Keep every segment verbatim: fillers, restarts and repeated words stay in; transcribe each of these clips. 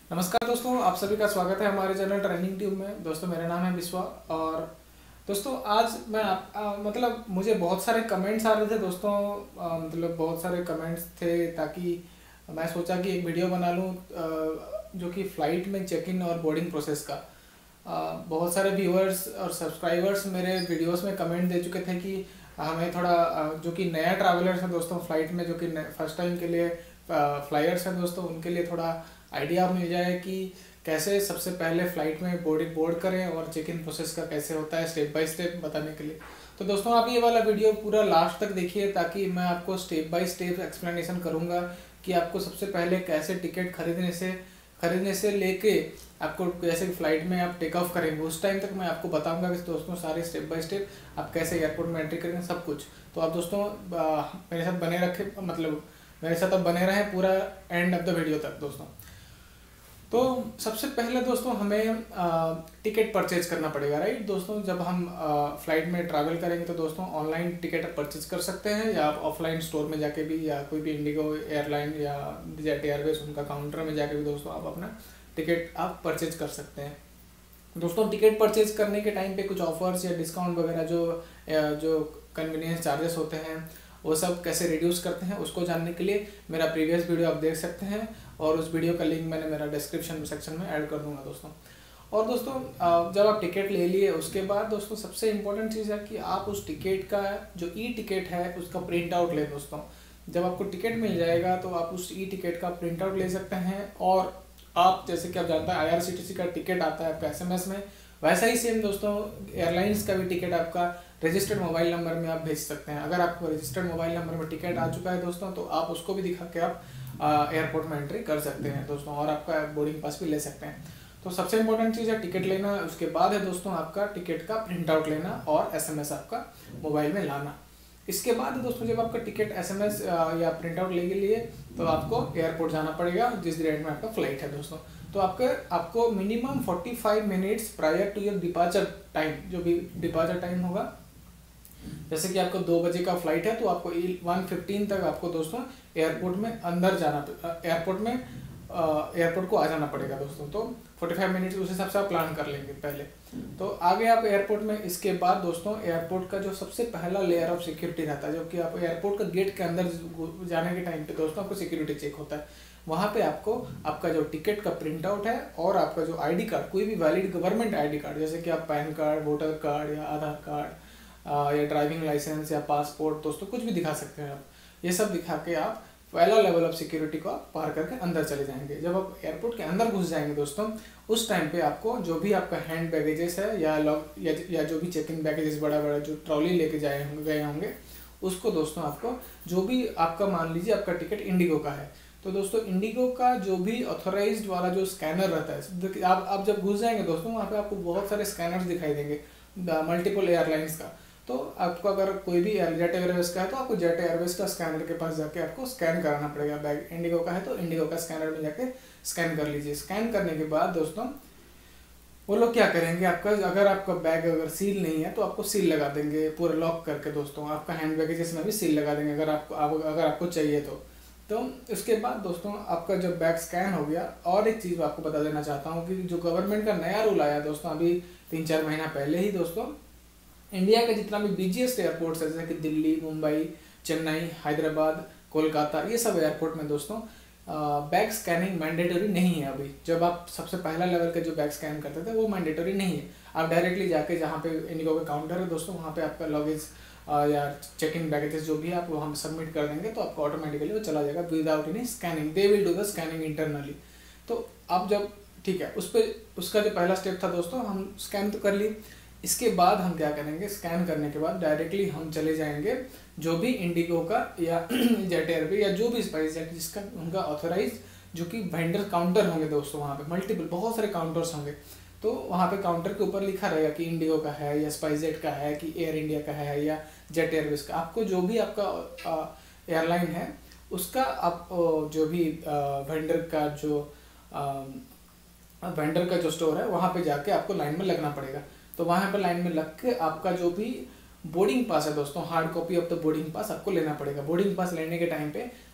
नमस्कार दोस्तों, आप सभी का स्वागत है हमारे चैनल ट्रेनिंग ट्यूब में। दोस्तों मेरा नाम है विश्वा और दोस्तों आज मैं आप आ, मतलब मुझे बहुत सारे कमेंट्स आ रहे थे दोस्तों। आ, मतलब बहुत सारे कमेंट्स थे, ताकि मैं सोचा कि एक वीडियो बना लूँ जो कि फ़्लाइट में चेक इन और बोर्डिंग प्रोसेस का। आ, बहुत सारे व्यूअर्स और सब्सक्राइबर्स मेरे वीडियोस में कमेंट दे चुके थे कि हमें थोड़ा आ, जो कि नया ट्रैवलर्स हैं दोस्तों, फ़्लाइट में जो कि फर्स्ट टाइम के लिए फ्लायर्स हैं दोस्तों, उनके लिए थोड़ा आइडिया मिल जाए कि कैसे सबसे पहले फ़्लाइट में बोर्डिंग बोर्ड करें और चेक इन प्रोसेस का कैसे होता है, स्टेप बाय स्टेप बताने के लिए। तो दोस्तों आप ये वाला वीडियो पूरा लास्ट तक देखिए, ताकि मैं आपको स्टेप बाय स्टेप एक्सप्लेनेशन करूँगा कि आपको सबसे पहले कैसे टिकट खरीदने से खरीदने से लेके आपको जैसे फ़्लाइट में आप टेक ऑफ करेंगे उस टाइम तक मैं आपको बताऊंगा कि दोस्तों सारे स्टेप बाय स्टेप आप कैसे एयरपोर्ट में एंट्री करेंगे, सब कुछ। तो आप दोस्तों मेरे साथ बने रखे मतलब मेरे साथ अब बने रहें पूरा एंड ऑफ द वीडियो तक दोस्तों। तो सबसे पहले दोस्तों हमें टिकट परचेज करना पड़ेगा, राइट दोस्तों। जब हम फ़्लाइट में ट्रैवल करेंगे तो दोस्तों ऑनलाइन टिकट परचेज कर सकते हैं, या आप ऑफलाइन स्टोर में जाके भी, या कोई भी इंडिगो एयरलाइन या जेट एयरवेज उनका काउंटर में जाके भी दोस्तों आप अपना टिकट आप परचेज कर सकते हैं। दोस्तों टिकट परचेज करने के टाइम पे कुछ ऑफर्स या डिस्काउंट वगैरह जो जो कन्वीनियंस चार्जेस होते हैं वो सब कैसे रिड्यूस करते हैं, उसको जानने के लिए मेरा प्रीवियस वीडियो आप देख सकते हैं, और उस वीडियो का लिंक मैंने मेरा डिस्क्रिप्शन सेक्शन में ऐड कर दूंगा दोस्तों। और दोस्तों जब आप टिकट ले लिए उसके बाद दोस्तों सबसे इम्पोर्टेंट चीज़ है कि आप उस टिकट का जो ई टिकट है उसका प्रिंट आउट लें दोस्तों। जब आपको टिकट मिल जाएगा तो आप उस ई टिकट का प्रिंट आउट ले सकते हैं, और आप जैसे कि आप जानते हैं I R C T C का टिकट आता है आपका एस एम एस में, वैसा ही सेम दोस्तों एयरलाइंस का भी टिकट आपका रजिस्टर्ड मोबाइल नंबर में आप भेज सकते हैं। अगर आपको रजिस्टर्ड मोबाइल नंबर में टिकट आ चुका है दोस्तों तो आप उसको भी दिखा के आप एयरपोर्ट में एंट्री कर सकते हैं दोस्तों, और आपका बोर्डिंग पास भी ले सकते हैं। तो सबसे इंपॉर्टेंट चीज़ है टिकट लेना, उसके बाद है दोस्तों आपका टिकट का प्रिंट आउट लेना और एस एम एस आपका मोबाइल में लाना। इसके बाद दोस्तों जब आपका टिकट एस एम एस या प्रिंट आउट लेके लिए तो आपको एयरपोर्ट जाना पड़ेगा जिस डेट में आपका फ्लाइट है दोस्तों। तो आपके आपको मिनिमम पैंतालीस minutes prior to your departure time, जो भी डिपार्चर टाइम होगा, जैसे कि आपको दो बजे का फ्लाइट है तो आपको वन फिफ्टीन तक आपको दोस्तों एयरपोर्ट में अंदर जाना एयरपोर्ट में एयरपोर्ट को आ जाना पड़ेगा दोस्तों। तो पैंतालीस मिनट उस हिसाब से आप प्लान कर लेंगे पहले। तो आगे आप एयरपोर्ट में, इसके बाद दोस्तों एयरपोर्ट का जो सबसे पहला लेयर ऑफ सिक्योरिटी रहता है, जो कि आप एयरपोर्ट का गेट के अंदर जाने के टाइम पे दोस्तों आपको सिक्योरिटी चेक होता है। वहाँ पे आपको आपका जो टिकट का प्रिंट आउट है और आपका जो आईडी कार्ड, कोई भी वैलिड गवर्नमेंट आईडी कार्ड, जैसे कि आप पैन कार्ड, वोटर कार्ड या आधार कार्ड या ड्राइविंग लाइसेंस या पासपोर्ट दोस्तों कुछ भी दिखा सकते हैं आप, ये सब दिखा के आप पहला लेवल ऑफ सिक्योरिटी को आप पार करके अंदर चले जाएंगे। जब आप एयरपोर्ट के अंदर घुस जाएंगे दोस्तों उस टाइम पे आपको जो भी आपका हैंड बैगेजेस है या लॉग या, या जो भी चेक इन बैगेजेस बड़ा बड़ा जो ट्रॉली लेके जाए होंगे गए होंगे उसको दोस्तों आपको जो भी आपका, मान लीजिए आपका टिकट इंडिगो का है तो दोस्तों इंडिगो का जो भी ऑथोराइज्ड वाला जो स्कैनर रहता है, आप आप जब घुस जाएंगे दोस्तों वहाँ पे आपको बहुत सारे स्कैनर्स दिखाई देंगे मल्टीपल एयरलाइंस का। तो आपको अगर कोई भी जेट एयरवेज का है तो आपको जेट एयरवेज का स्कैनर के पास जाके आपको स्कैन कराना पड़ेगा। बैग इंडिगो का है तो इंडिगो का स्कैनर में जाके स्कैन कर लीजिए। स्कैन करने के बाद दोस्तों वो लोग क्या करेंगे, आपका अगर आपका बैग अगर सील नहीं है तो आपको सील लगा देंगे पूरा लॉक करके दोस्तों। आपका हैंड बैगेजेस में भी सील लगा देंगे अगर आपको आप, अगर आपको चाहिए तो। तो इसके बाद दोस्तों आपका जब बैग स्कैन हो गया, और एक चीज़ आपको बता देना चाहता हूँ कि जो गवर्नमेंट का नया रूल आया दोस्तों अभी तीन चार महीना पहले ही दोस्तों, इंडिया का जितना भी बिजिएस्ट एयरपोर्ट्स है जैसे कि दिल्ली, मुंबई, चेन्नई, हैदराबाद, कोलकाता, ये सब एयरपोर्ट में दोस्तों बैग स्कैनिंग मैंडेटरी नहीं है अभी। जब आप सबसे पहला लेवल के जो बैग स्कैन करते थे वो मैंडेटरी नहीं है। आप डायरेक्टली जाके जहाँ पे इंडिगो का काउंटर है दोस्तों वहाँ पे आपका लगेज या चेक इन बैगेजेस जो भी आप वो हम सबमिट कर देंगे तो आपको ऑटोमेटिकली वो चला जाएगा without any scanning. They will do the scanning internally. तो आप जब ठीक है उस पर उसका जो पहला स्टेप था दोस्तों हम स्कैन तो कर लिए। इसके बाद हम क्या करेंगे, स्कैन करने के बाद डायरेक्टली हम चले जाएंगे जो भी इंडिगो का या जेट एयरवे या जो भी स्पाइस जेट जिसका उनका ऑथोराइज जो कि वेंडर काउंटर होंगे दोस्तों, वहाँ पे मल्टीपल बहुत सारे काउंटर्स होंगे। तो वहाँ पे काउंटर के ऊपर लिखा रहेगा कि इंडिगो का है या स्पाइस जेट का है कि एयर इंडिया का है या जेट एयरवेज का। आपको जो भी आपका एयरलाइन है उसका आप जो भी वेंडर का जो वेंडर का जो स्टोर है वहाँ पे जाके आपको लाइन में लगना पड़ेगा। तो वहाँ पर लाइन में लग के आपका जो भी बोर्डिंग पास है दोस्तों, hard copy of the boarding pass आपको लेना पड़ेगा। बोर्डिंग पास लेने के टाइम पे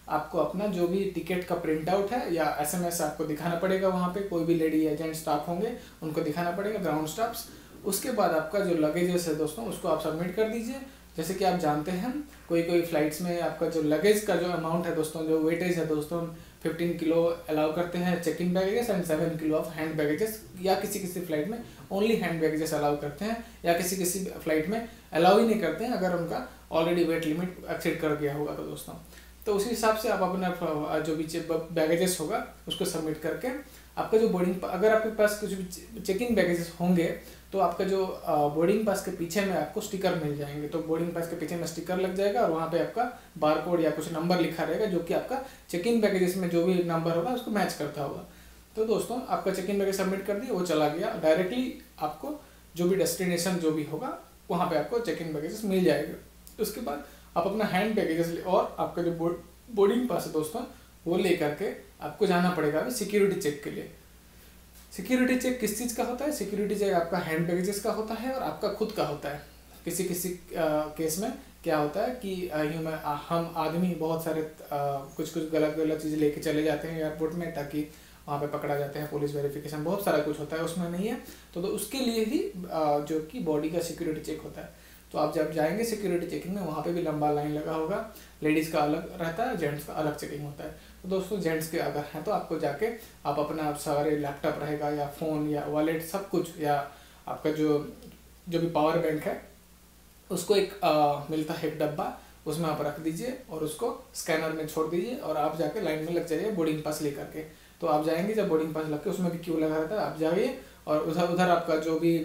आपको अपना जो भी टिकट का प्रिंट आउट है या एसएमएस आपको दिखाना पड़ेगा। वहाँ पे कोई भी लेडी एजेंट स्टाफ होंगे उनको दिखाना पड़ेगा, ग्राउंड स्टाफ्स। उसके बाद आपका जो लगेजेस है दोस्तों उसको आप सबमिट कर दीजिए। जैसे कि आप जानते हैं कोई कोई फ्लाइट्स में आपका जो लगेज का जो अमाउंट है दोस्तों, जो वेटेज है दोस्तों, फिफ्टीन किलो अलाउ करते हैं check in baggages and seven kilo of hand baggages, या किसी किसी फ्लाइट में ओनली हैंड बैगेजेस अलाउ करते हैं, या किसी किसी फ्लाइट में अलाउ ही नहीं करते हैं अगर उनका ऑलरेडी वेट लिमिट एक्सीड कर गया होगा तो दोस्तों। तो उसी हिसाब से आप अपना जो भी बैगेजेस होगा उसको सबमिट करके आपका जो बोर्डिंग, अगर आपके पास कुछ भी चेक इन बैगेजेस होंगे तो आपका जो बोर्डिंग पास के पीछे में आपको स्टिकर मिल जाएंगे। तो बोर्डिंग पास के पीछे में स्टिकर लग जाएगा और वहाँ पे आपका बार कोड या कुछ नंबर लिखा रहेगा जो कि आपका चेक इन बैगेजेस में जो भी नंबर होगा उसको मैच करता होगा। तो दोस्तों आपका चेक इन बैगेज सबमिट कर दिया, वो चला गया डायरेक्टली, आपको जो भी डेस्टिनेशन जो भी होगा वहाँ पे आपको चेक इन बैगेजेस मिल जाएगा। उसके बाद आप अपना हैंड बैगेजेस और आपका जो बोर्डिंग पास है दोस्तों वो ले करके आपको जाना पड़ेगा अभी सिक्योरिटी चेक के लिए। सिक्योरिटी चेक किस चीज़ का होता है? सिक्योरिटी चेक आपका हैंड बैगेजेस का होता है और आपका खुद का होता है। किसी किसी आ, केस में क्या होता है कि ह्यूमन हम आदमी बहुत सारे आ, कुछ कुछ गलत गलत चीज़ लेके चले जाते हैं एयरपोर्ट में, ताकि वहाँ पे पकड़ा जाते हैं, पुलिस वेरिफिकेशन बहुत सारा कुछ होता है, उसमें नहीं है। तो, तो उसके लिए ही आ, जो कि बॉडी का सिक्योरिटी चेक होता है। तो आप जब जाएंगे सिक्योरिटी चेकिंग में वहाँ पे भी लंबा लाइन लगा होगा, लेडीज़ का अलग रहता है, जेंट्स का अलग चेकिंग होता है। तो दोस्तों जेंट्स के अगर हैं तो आपको जाके आप अपना सारे लैपटॉप रहेगा या फ़ोन या वॉलेट सब कुछ, या आपका जो जो भी पावर बैंक है उसको एक आ, मिलता है एक डब्बा, उसमें आप रख दीजिए और उसको स्कैनर में छोड़ दीजिए और आप जाके लाइन में लग जाइए बोर्डिंग पास ले करके। तो आप जाएंगे जब बोर्डिंग पास लग के उसमें भी क्यू लगा रहता है, आप जाइए और उधर उधर आपका जो भी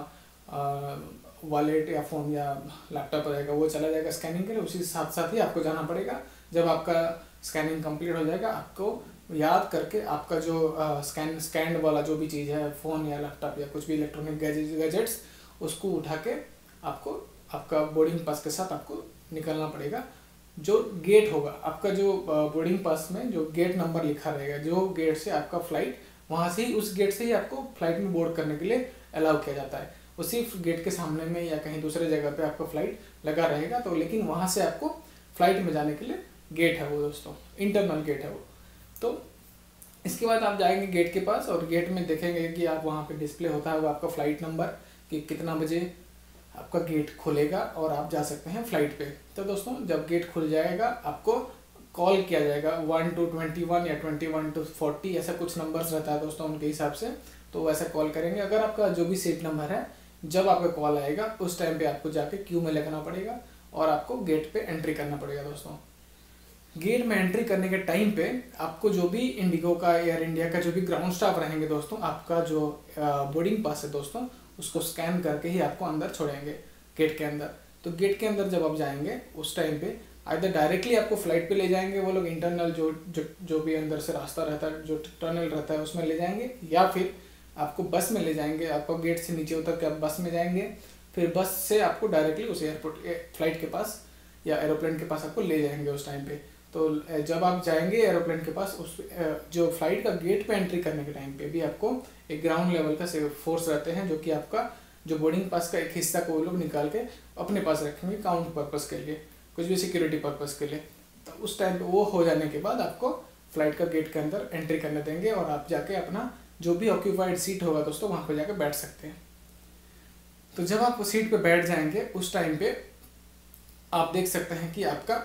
वॉलेट या फ़ोन या लैपटॉप रहेगा वो चला जाएगा स्कैनिंग के लिए। उसी साथ साथ ही आपको जाना पड़ेगा। जब आपका स्कैनिंग कंप्लीट हो जाएगा आपको याद करके आपका जो स्कैन स्कैन वाला जो भी चीज़ है, फ़ोन या लैपटॉप या कुछ भी इलेक्ट्रॉनिक गैजेट्स, उसको उठा के आपको आपका बोर्डिंग पास के साथ आपको निकलना पड़ेगा। जो गेट होगा आपका, जो बोर्डिंग पास में जो गेट नंबर लिखा रहेगा, जो गेट से आपका फ्लाइट, वहाँ से ही उस गेट से ही आपको फ्लाइट में बोर्ड करने के लिए अलाउ किया जाता है। उसी गेट के सामने में या कहीं दूसरे जगह पे आपका फ्लाइट लगा रहेगा, तो लेकिन वहाँ से आपको फ्लाइट में जाने के लिए गेट है वो दोस्तों, इंटरनल गेट है वो। तो इसके बाद आप जाएंगे गेट के पास और गेट में देखेंगे कि आप वहाँ पे डिस्प्ले होता है वो आपका फ़्लाइट नंबर, कि कितना बजे आपका गेट खुलेगा और आप जा सकते हैं फ़्लाइट पे। तो दोस्तों जब गेट खुल जाएगा आपको कॉल किया जाएगा, वन टू ट्वेंटी वन या ट्वेंटी वन टू फोर्टी ऐसा कुछ नंबर्स रहता है दोस्तों उनके हिसाब से। तो वैसा कॉल करेंगे। अगर आपका जो भी सीट नंबर है, जब आपका कॉल आएगा उस टाइम पे आपको जाके क्यू में लगना पड़ेगा और आपको गेट पे एंट्री करना पड़ेगा दोस्तों। गेट में एंट्री करने के टाइम पे आपको जो भी इंडिगो का, एयर इंडिया का जो भी ग्राउंड स्टाफ रहेंगे दोस्तों, आपका जो बोर्डिंग पास है दोस्तों उसको स्कैन करके ही आपको अंदर छोड़ेंगे गेट के अंदर। तो गेट के अंदर जब आप जाएंगे उस टाइम पे आइदर डायरेक्टली आपको फ्लाइट पे ले जाएंगे वो लोग, इंटरनल जो जो जो भी अंदर से रास्ता रहता है, जो टनल रहता है उसमें ले जाएंगे, या फिर आपको बस में ले जाएंगे। आपको गेट से नीचे उतर के आप बस में जाएंगे, फिर बस से आपको डायरेक्टली उस एयरपोर्ट फ्लाइट के पास या एरोप्लेन के पास आपको ले जाएंगे उस टाइम पे। तो जब आप जाएंगे एरोप्लेन के पास, उस जो फ्लाइट का गेट पे एंट्री करने के टाइम पे भी आपको एक ग्राउंड लेवल का फोर्स रहते हैं, जो कि आपका जो बोर्डिंग पास का एक हिस्सा को वो लोग निकाल के अपने पास रखेंगे काउंट पर्पज़ के लिए, कुछ भी सिक्योरिटी पर्पज़ के लिए। तो उस टाइम पे वो हो जाने के बाद आपको फ्लाइट का गेट के अंदर एंट्री करने देंगे और आप जाके अपना जो भी ऑक्यूपाइड सीट होगा दोस्तों वहाँ पे जाके बैठ सकते हैं। तो जब आप सीट पे बैठ जाएंगे उस टाइम पे आप देख सकते हैं कि आपका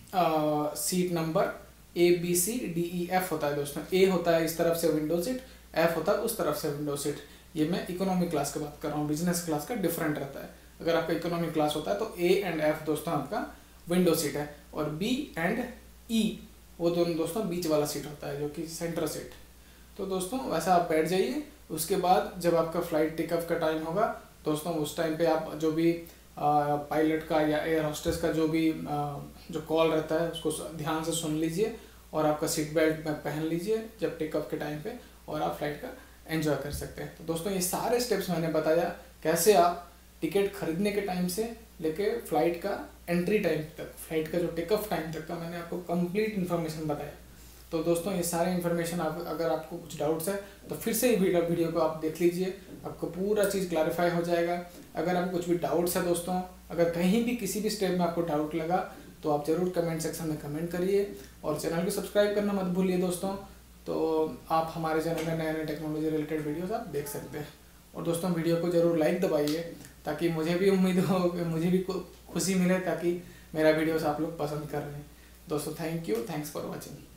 आ, seat number A B C D E F होता है दोस्तों। ए होता है इस तरफ से विंडो सीट, एफ होता है उस तरफ से विंडो सीट। ये मैं इकोनॉमिक क्लास की बात कर रहा हूँ, बिजनेस क्लास का डिफरेंट रहता है। अगर आपका इकोनॉमिक क्लास होता है तो ए एंड एफ दोस्तों आपका विंडो सीट है, और बी एंड ई वो दोनों दोस्तों बीच वाला सीट होता है जो कि सेंटर सीट। तो दोस्तों वैसा आप बैठ जाइए। उसके बाद जब आपका फ्लाइट टेक ऑफ का टाइम होगा दोस्तों, उस टाइम पे आप जो भी पायलट का या एयर होस्टेस का जो भी आ, जो कॉल रहता है उसको ध्यान से सुन लीजिए और आपका सीट बेल्ट पहन लीजिए जब टेक ऑफ के टाइम पे, और आप फ्लाइट का एंजॉय कर सकते हैं। तो दोस्तों ये सारे स्टेप्स मैंने बताया कैसे आप टिकट खरीदने के टाइम से लेके फ्लाइट का एंट्री टाइम तक, फ्लाइट का जो टेक ऑफ टाइम तक का मैंने आपको कंप्लीट इन्फॉर्मेशन बताया। तो दोस्तों ये सारे इन्फॉर्मेशन आप, अगर आपको कुछ डाउट्स है तो फिर से वीडियो वीडियो को आप देख लीजिए, आपको पूरा चीज़ क्लैरिफाई हो जाएगा। अगर आपको कुछ भी डाउट्स है दोस्तों, अगर कहीं भी किसी भी स्टेप में आपको डाउट लगा तो आप ज़रूर कमेंट सेक्शन में कमेंट करिए और चैनल को सब्सक्राइब करना मत भूलिए दोस्तों। तो आप हमारे चैनल में नए नए टेक्नोलॉजी रिलेटेड वीडियोस आप देख सकते हैं। और दोस्तों वीडियो को ज़रूर लाइक दबाइए ताकि मुझे भी उम्मीद हो, मुझे भी खुशी मिले ताकि मेरा वीडियोस आप लोग पसंद कर रहे हैं। दोस्तों thank you, thanks for watching.